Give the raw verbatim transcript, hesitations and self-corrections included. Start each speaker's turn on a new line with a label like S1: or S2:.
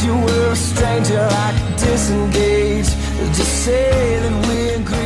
S1: you were a stranger, I could disengage. Just say that we agree.